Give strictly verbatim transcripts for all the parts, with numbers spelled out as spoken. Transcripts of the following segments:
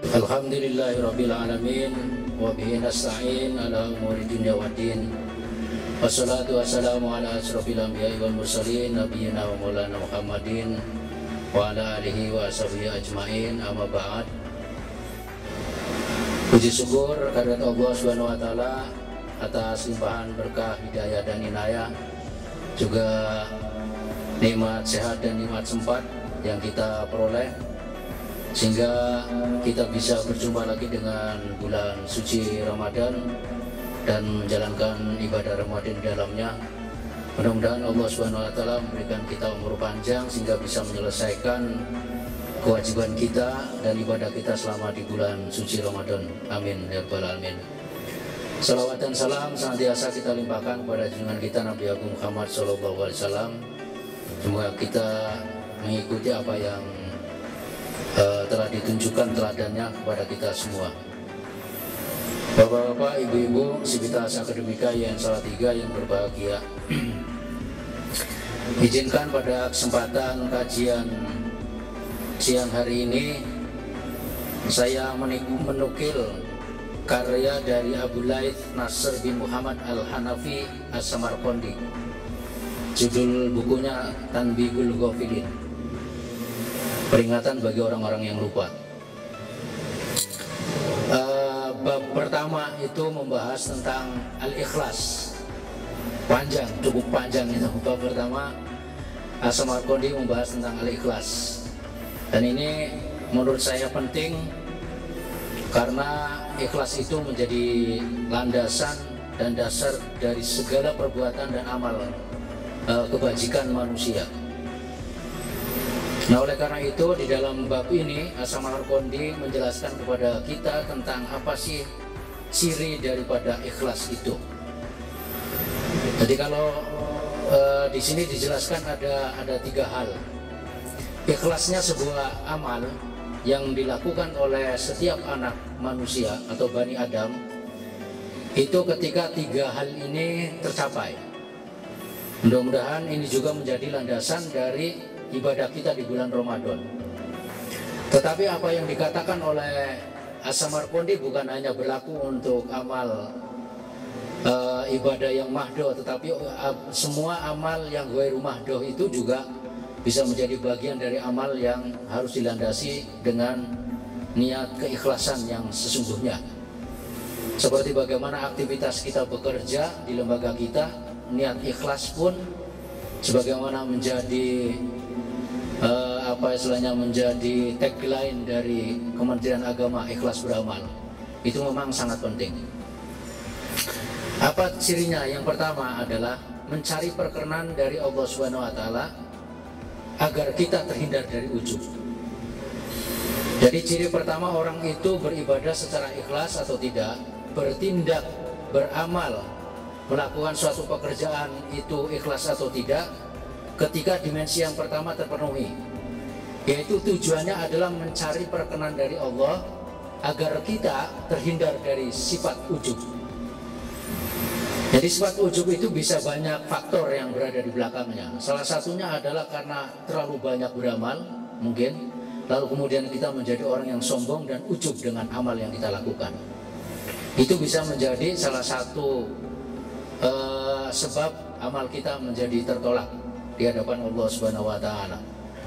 Alhamdulillahirabbil alamin wa bihi nasta'in ala umuri dunya waddin. Wassalatu wassalamu ala asrofil anbiya'i wal mursalin nabiyina wa maulana Muhammadin wa ala alihi wa sahbihi ajmain, amma ba'd. Puji syukur kehadirat Allah Subhanahu wa taala atas limpahan berkah, hidayah dan inayah, juga nikmat sehat dan nikmat sempat yang kita peroleh sehingga kita bisa berjumpa lagi dengan bulan suci Ramadan dan menjalankan ibadah Ramadan di dalamnya. Mudah-mudahan Allah Subhanahu wa taala memberikan kita umur panjang sehingga bisa menyelesaikan kewajiban kita dan ibadah kita selama di bulan suci Ramadan. Amin ya rabbal alamin. Salawat dan salam senantiasa kita limpahkan kepada junjungan kita Nabi Agung Muhammad sallallahu alaihi wasallam. Semoga kita mengikuti apa yang Uh, telah ditunjukkan teladannya kepada kita semua. Bapak-bapak, ibu-ibu, sivitas akademika yang salah tiga yang berbahagia, izinkan pada kesempatan kajian siang hari ini saya menukil karya dari Abu Laith Nasr bin Muhammad Al-Hanafi As-Samarqandi. Judul bukunya Tanbihul Ghafilin, peringatan bagi orang-orang yang lupa. Uh, bab pertama itu membahas tentang al-ikhlas. Panjang, cukup panjang itu. Bab pertama As-Samarqandi membahas tentang al-ikhlas. Dan ini menurut saya penting karena ikhlas itu menjadi landasan dan dasar dari segala perbuatan dan amal uh, kebajikan manusia. Nah, oleh karena itu di dalam bab ini As-Samarqandi menjelaskan kepada kita tentang apa sih ciri daripada ikhlas itu. Jadi kalau e, di sini dijelaskan ada ada tiga hal. Ikhlasnya sebuah amal yang dilakukan oleh setiap anak manusia atau Bani Adam itu ketika tiga hal ini tercapai. Mudah-mudahan ini juga menjadi landasan dari ibadah kita di bulan Ramadan. Tetapi apa yang dikatakan oleh As-Samarqandi bukan hanya berlaku untuk amal uh, ibadah yang mahdoh, tetapi uh, semua amal yang ghairu mahdoh itu juga bisa menjadi bagian dari amal yang harus dilandasi dengan niat keikhlasan yang sesungguhnya. Seperti bagaimana aktivitas kita bekerja di lembaga kita, niat ikhlas pun sebagaimana menjadi Uh, apa istilahnya menjadi tagline dari Kementerian Agama, ikhlas beramal, itu memang sangat penting. Apa cirinya? Yang pertama adalah mencari perkenan dari Allah Subhanahu wa taala agar kita terhindar dari ujub. Jadi ciri pertama orang itu beribadah secara ikhlas atau tidak, bertindak, beramal, melakukan suatu pekerjaan itu ikhlas atau tidak, ketika dimensi yang pertama terpenuhi, yaitu tujuannya adalah mencari perkenan dari Allah agar kita terhindar dari sifat ujub. Jadi sifat ujub itu bisa banyak faktor yang berada di belakangnya. Salah satunya adalah karena terlalu banyak beramal mungkin, lalu kemudian kita menjadi orang yang sombong dan ujub dengan amal yang kita lakukan. Itu bisa menjadi salah satu uh, sebab amal kita menjadi tertolak di hadapan Allah Subhanahu wa taala.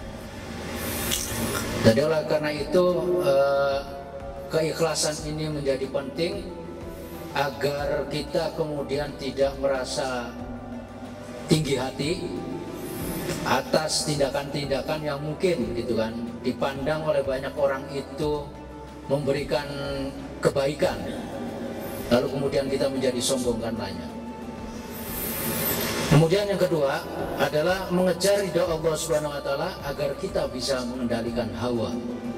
Jadi oleh karena itu eh, keikhlasan ini menjadi penting agar kita kemudian tidak merasa tinggi hati atas tindakan-tindakan yang mungkin gitu kan dipandang oleh banyak orang itu memberikan kebaikan, lalu kemudian kita menjadi sombong karenanya. Kemudian yang kedua adalah mengejar ridha Allah Subhanahu wa taala agar kita bisa mengendalikan hawa.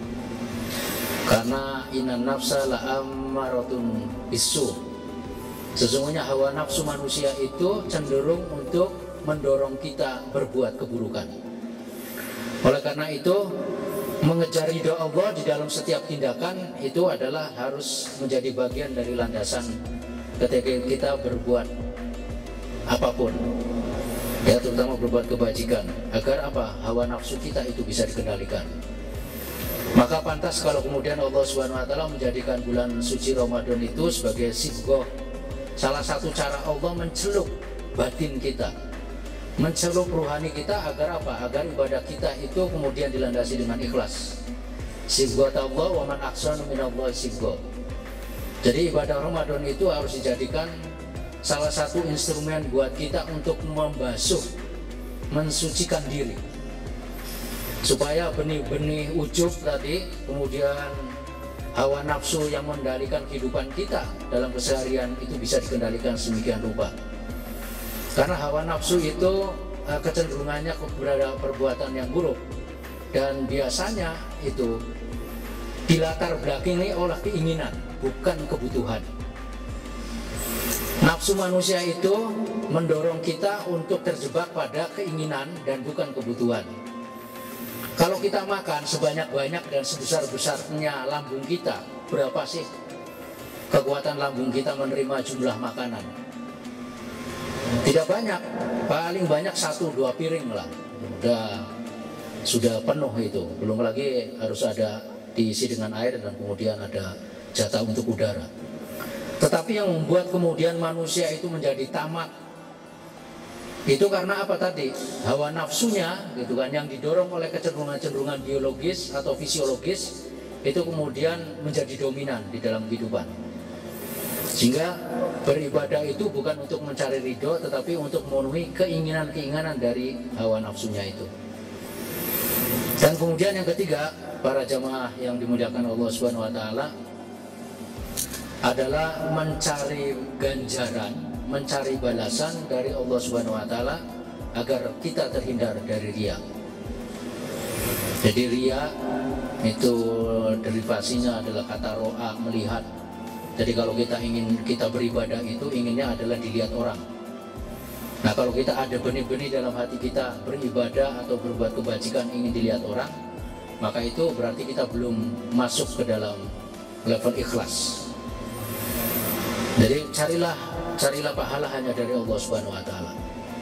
Karena innan nafsa la'ammaratun bisu. Sesungguhnya hawa nafsu manusia itu cenderung untuk mendorong kita berbuat keburukan. Oleh karena itu, mengejar ridha Allah di dalam setiap tindakan itu adalah harus menjadi bagian dari landasan ketika kita berbuat apapun, ya, terutama berbuat kebajikan, agar apa? Hawa nafsu kita itu bisa dikendalikan. Maka pantas kalau kemudian Allah Subhanahu wa taala menjadikan bulan suci Ramadan itu sebagai sibgoh, salah satu cara Allah mencelup batin kita, mencelup rohani kita agar apa? Agar ibadah kita itu kemudian dilandasi dengan ikhlas. Sibgoh Allah wa man ahsanu minallahi sibgoh. Jadi ibadah Ramadan itu harus dijadikan salah satu instrumen buat kita untuk membasuh, mensucikan diri, supaya benih-benih ujub tadi, kemudian hawa nafsu yang mengendalikan kehidupan kita dalam keseharian itu bisa dikendalikan sedemikian rupa. Karena hawa nafsu itu kecenderungannya kepada perbuatan yang buruk, dan biasanya itu dilatar belakangi oleh keinginan, bukan kebutuhan. Nafsu manusia itu mendorong kita untuk terjebak pada keinginan dan bukan kebutuhan. Kalau kita makan sebanyak-banyak dan sebesar-besarnya lambung kita, berapa sih kekuatan lambung kita menerima jumlah makanan? Tidak banyak, paling banyak satu dua piring lah, udah sudah penuh itu. Belum lagi harus ada diisi dengan air dan kemudian ada jatah untuk udara. Tetapi yang membuat kemudian manusia itu menjadi tamak itu karena apa tadi? Hawa nafsunya gitu kan, yang didorong oleh kecenderungan-kecenderungan biologis atau fisiologis itu kemudian menjadi dominan di dalam kehidupan. Sehingga beribadah itu bukan untuk mencari ridho, tetapi untuk memenuhi keinginan-keinginan dari hawa nafsunya itu. Dan kemudian yang ketiga, para jamaah yang dimuliakan Allah Subhanahu wa taala, adalah mencari ganjaran, mencari balasan dari Allah Subhanahu wa taala agar kita terhindar dari riya. Jadi riya itu derivasinya adalah kata ro'a, melihat. Jadi kalau kita ingin kita beribadah itu inginnya adalah dilihat orang. Nah, kalau kita ada benih-benih dalam hati kita beribadah atau berbuat kebajikan ingin dilihat orang, maka itu berarti kita belum masuk ke dalam level ikhlas. Jadi carilah carilah pahala hanya dari Allah Subhanahu wa taala.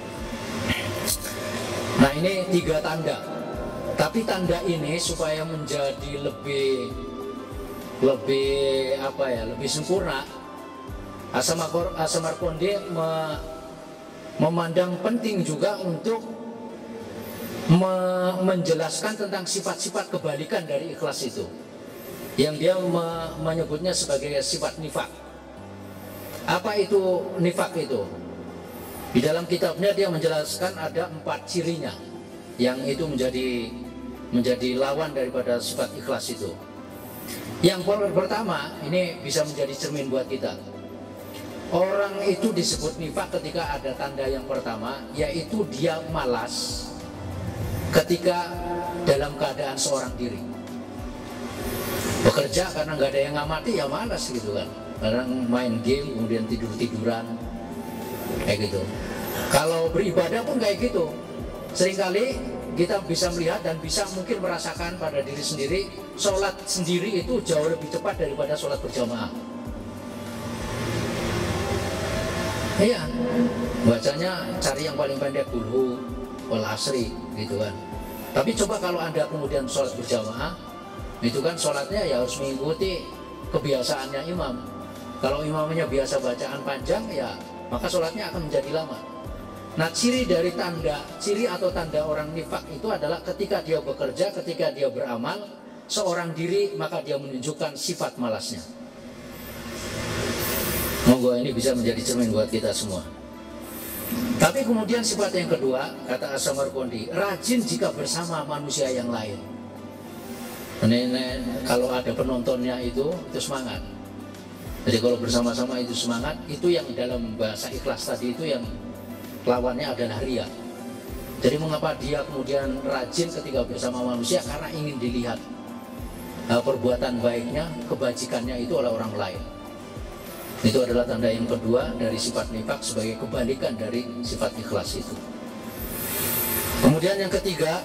Nah, ini tiga tanda. Tapi tanda ini supaya menjadi lebih lebih apa ya, lebih sempurna, As-Samarqandi me, memandang penting juga untuk me, menjelaskan tentang sifat-sifat kebalikan dari ikhlas itu, yang dia me, menyebutnya sebagai sifat nifak. Apa itu nifak itu? Di dalam kitabnya dia menjelaskan ada empat cirinya, yang itu menjadi menjadi lawan daripada sifat ikhlas itu. Yang pertama, ini bisa menjadi cermin buat kita. Orang itu disebut nifak ketika ada tanda yang pertama, yaitu dia malas ketika dalam keadaan seorang diri. Bekerja karena nggak ada yang ngamati ya malas gitu kan. Kadang main game kemudian tidur-tiduran kayak gitu. Kalau beribadah pun kayak gitu. Seringkali kita bisa melihat dan bisa mungkin merasakan pada diri sendiri, sholat sendiri itu jauh lebih cepat daripada sholat berjamaah. Iya, bacanya cari yang paling pendek dulu, wal asri gitu kan. Tapi coba kalau Anda kemudian sholat berjamaah, itu kan sholatnya ya harus mengikuti kebiasaannya imam. Kalau imamnya biasa bacaan panjang, ya maka sholatnya akan menjadi lama. Nah, ciri dari tanda, ciri atau tanda orang nifak itu adalah ketika dia bekerja, ketika dia beramal seorang diri, maka dia menunjukkan sifat malasnya. Monggo ini bisa menjadi cermin buat kita semua. Tapi kemudian sifat yang kedua, kata As-Samarqandi, rajin jika bersama manusia yang lain. Nenek, kalau ada penontonnya itu, itu semangat. Jadi kalau bersama-sama itu semangat, itu yang dalam bahasa ikhlas tadi itu yang lawannya adalah riya. Jadi mengapa dia kemudian rajin ketika bersama manusia? Karena ingin dilihat nah, perbuatan baiknya, kebajikannya itu oleh orang lain. Itu adalah tanda yang kedua dari sifat nifak sebagai kebalikan dari sifat ikhlas itu. Kemudian yang ketiga,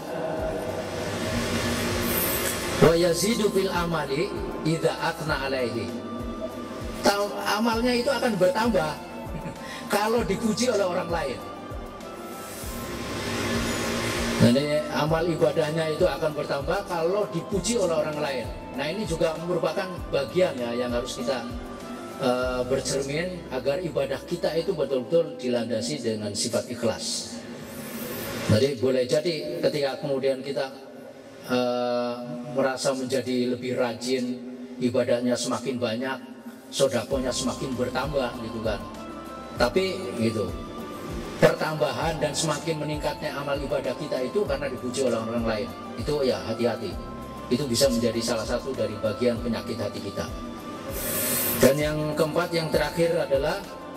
wa yazidu fil amali idza atna alaihi. Amalnya itu akan bertambah kalau dipuji oleh orang lain. Jadi amal ibadahnya itu akan bertambah kalau dipuji oleh orang lain. Nah ini juga merupakan bagian ya yang harus kita uh, bercermin agar ibadah kita itu betul-betul dilandasi dengan sifat ikhlas. Jadi boleh jadi ketika kemudian kita uh, merasa menjadi lebih rajin, ibadahnya semakin banyak, sodakonya semakin bertambah gitu kan. Tapi gitu, pertambahan dan semakin meningkatnya amal ibadah kita itu karena dipuji oleh orang lain. Itu ya hati-hati. Itu bisa menjadi salah satu dari bagian penyakit hati kita. Dan yang keempat, yang terakhir adalah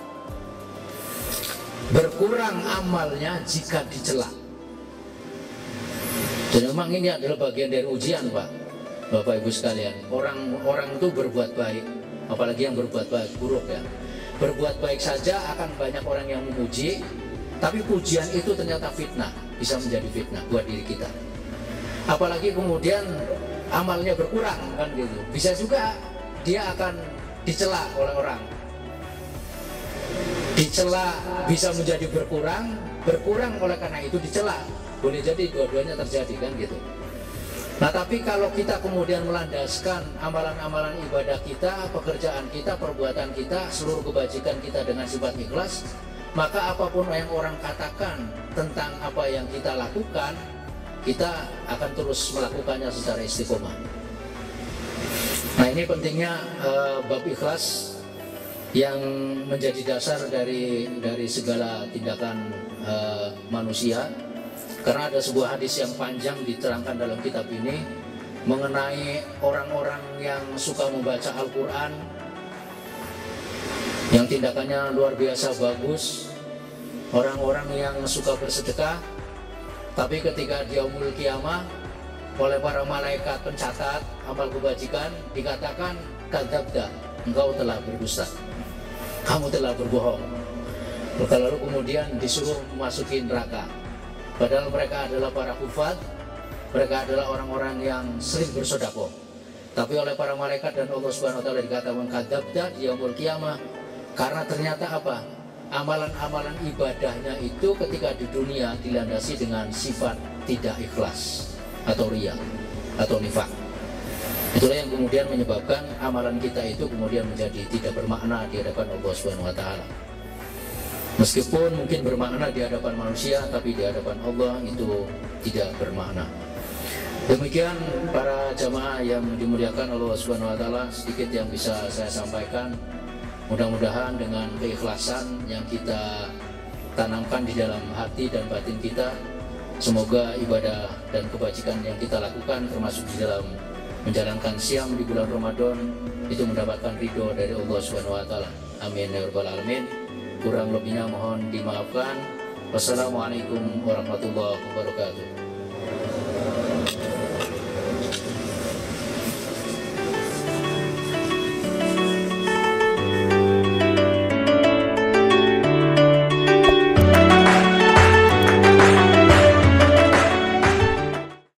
berkurang amalnya jika dicela. Dan memang ini adalah bagian dari ujian, Pak, Bapak Ibu sekalian. Orang-orang itu berbuat baik, apalagi yang berbuat baik buruk ya. Berbuat baik saja akan banyak orang yang memuji, tapi pujian itu ternyata fitnah, bisa menjadi fitnah buat diri kita. Apalagi kemudian amalnya berkurang kan gitu. Bisa juga dia akan dicela oleh orang. Dicela bisa menjadi berkurang, berkurang oleh karena itu dicela. Boleh jadi dua-duanya terjadi kan gitu. Nah tapi kalau kita kemudian melandaskan amalan-amalan ibadah kita, pekerjaan kita, perbuatan kita, seluruh kebajikan kita dengan sifat ikhlas, maka apapun yang orang katakan tentang apa yang kita lakukan, kita akan terus melakukannya secara istiqomah. Nah ini pentingnya uh, bab ikhlas yang menjadi dasar dari dari segala tindakan uh, manusia. Karena ada sebuah hadis yang panjang diterangkan dalam kitab ini mengenai orang-orang yang suka membaca Al-Quran, yang tindakannya luar biasa bagus, orang-orang yang suka bersedekah, tapi ketika di yaumul qiyamah oleh para malaikat pencatat amal kebajikan dikatakan kadzabta, engkau telah berdusta, kamu telah berbohong. Lalu kemudian disuruh memasuki neraka. Padahal mereka adalah para hufad, mereka adalah orang-orang yang sering bersedekah. Tapi oleh para malaikat dan Allah Subhanahu wa taala dikatakan kadzabta di yaumul qiyamah, karena ternyata apa? Amalan-amalan ibadahnya itu ketika di dunia dilandasi dengan sifat tidak ikhlas atau riya atau nifaq. Itulah yang kemudian menyebabkan amalan kita itu kemudian menjadi tidak bermakna di hadapan Allah Subhanahu wa taala. Meskipun mungkin bermakna di hadapan manusia, tapi di hadapan Allah itu tidak bermakna. Demikian para jamaah yang dimuliakan Allah Subhanahu wa taala, sedikit yang bisa saya sampaikan. Mudah-mudahan dengan keikhlasan yang kita tanamkan di dalam hati dan batin kita, semoga ibadah dan kebajikan yang kita lakukan termasuk di dalam menjalankan siam di bulan Ramadan itu mendapatkan ridho dari Allah Subhanahu wa taala. Amin ya rabbal alamin. Kurang lebihnya mohon dimaafkan. Wassalamualaikum warahmatullahi wabarakatuh.